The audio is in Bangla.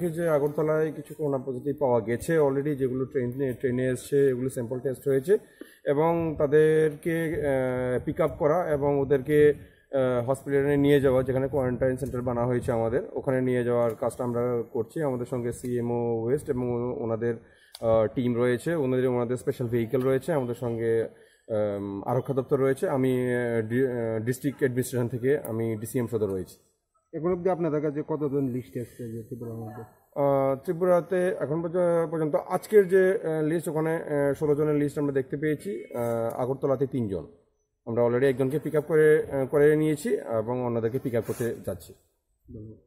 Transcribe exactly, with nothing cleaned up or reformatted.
দেখি যে আগরতলায় কিছু করোনা পজিটিভ পাওয়া গেছে অলরেডি, যেগুলো ট্রেনে ট্রেনে এসছে, এগুলো স্যাম্পল টেস্ট হয়েছে এবং তাদেরকে পিক আপ করা এবং ওদেরকে হসপিটালে নিয়ে যাওয়া, যেখানে কোয়ারেন্টাইন সেন্টার বানা হয়েছে আমাদের, ওখানে নিয়ে যাওয়ার কাজটা আমরা করছি। আমাদের সঙ্গে সিএমও ওয়েস্ট এবং ওনাদের টিম রয়েছে, ওনাদের ওনাদের স্পেশাল ভেহিকেল রয়েছে, আমাদের সঙ্গে আরক্ষা দপ্তর রয়েছে, আমি ডিস্ট্রিক্ট অ্যাডমিনিস্ট্রেশন থেকে আমি ডিসিএম সদর রয়েছি। এখন অব্দি আপনাদের কাছে কতজন লিস্ট এসছে যে ত্রিপুরার মধ্যে? ত্রিপুরাতে এখন পর্যন্ত আজকের যে লিস্ট, ওখানে ষোলো জনের লিস্ট আমরা দেখতে পেয়েছি। আগরতলাতে তিনজন, আমরা অলরেডি একজনকে পিক আপ করে করে নিয়েছি এবং অন্যদেরকে পিক আপ করতে যাচ্ছি।